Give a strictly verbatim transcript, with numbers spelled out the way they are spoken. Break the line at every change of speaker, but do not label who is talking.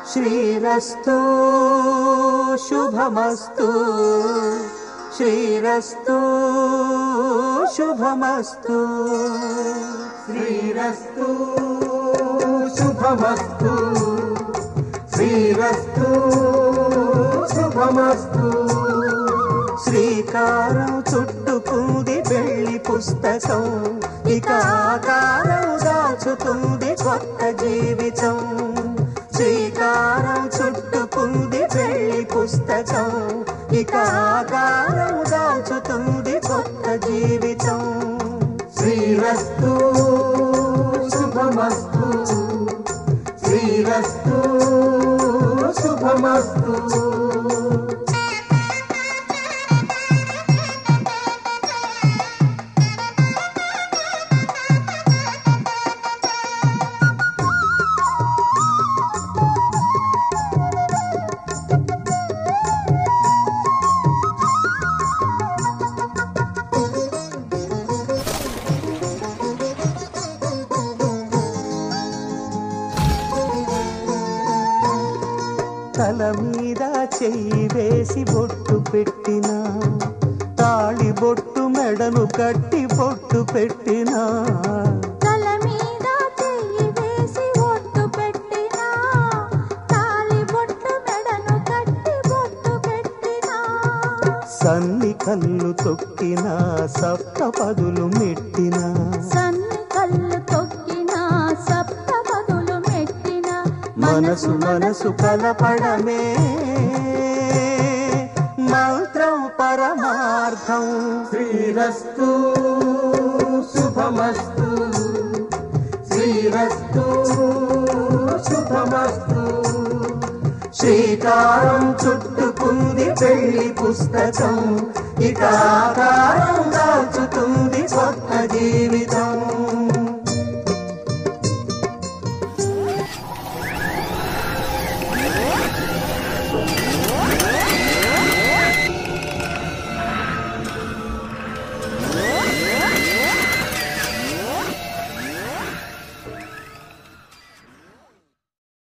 శ్రీరస్తు శుభమస్తు శ్రీరస్తు శుభమస్తు శ్రీరస్తు శుభమస్తు శ్రీరస్తు శుభమస్తు శ్రీకారం చుట్టుకుంది పెళ్లి పుస్తకం ఇక ఆకారం దాచుతుంది కొత్త జీవితం శ్రీకారం చుట్టుకుంది పెళ్లి పుస్తకం ఇక ఆకారం దాచుతుంది కొత్త జీవితం శ్రీరస్తు శుభమస్తు శ్రీరస్తు శుభమస్తు తల మీద చెయ్యి వేసి బొట్టు పెట్టినా తాళి బొట్టు మెడను కట్టి బొట్టు పెట్టినా
తల మీద చెయ్యి వేసి బొట్టు పెట్టినా తాళి బొట్టు మెడను కట్టి బొట్టు పెట్టినా
సన్ని కళ్ళు తొక్కినా సప్త పదులు మెట్టినా
సన్ని కళ్ళు తొక్కినా సప్త పదులు మెట్టినా
మనసు మనసు కలపడమే మంత్రం పరమార్థం శ్రీరస్తు శుభమస్తు శ్రీరస్తు శుభమస్తు శ్రీకారం చుట్టుకుంది పెళ్లి పుస్తకం ఇక ఆకారం దాచుతుంది కొత్త జీవితం